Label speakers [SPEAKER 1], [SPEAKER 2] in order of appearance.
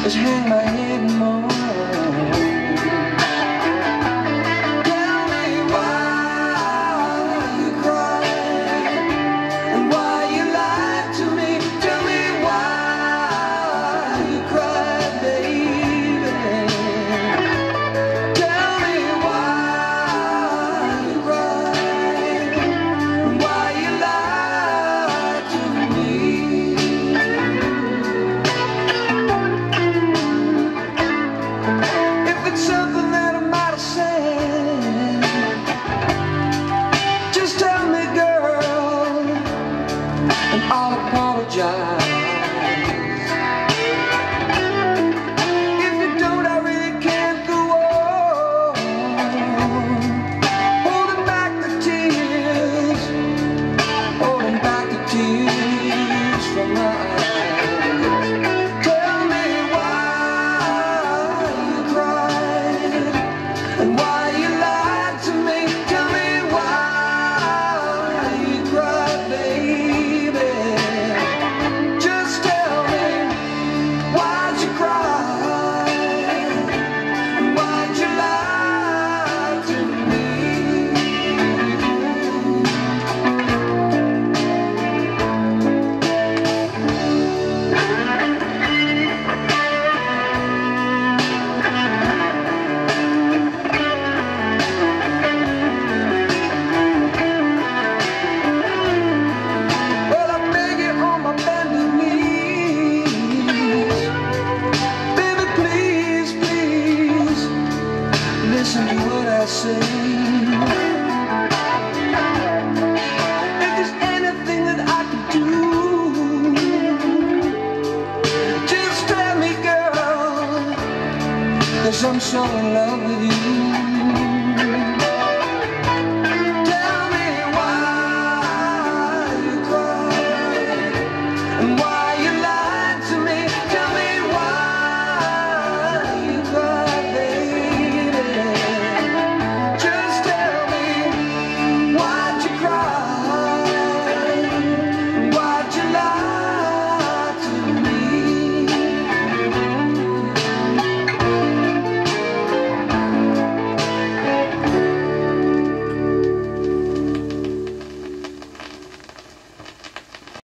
[SPEAKER 1] just hang my head and moan. Tell me why you cry and why you lied to me. Tell me why you cry, baby. Tell me why you cry and why you lied to me. If it's something that I might have said, just tell me, girl, and I'll apologize. If you don't, I really can't go on holding back the tears, holding back the tears from my eyes. Tell me why you cried and why you lied to me. Tell me why you cried, baby. Just tell me, why'd you cry and why'd you lie to me? Well, I beg you on my bending knees, baby, please, please, listen to what I say. If there's anything that I can do, just tell me, girl, 'cause I'm so in love with you.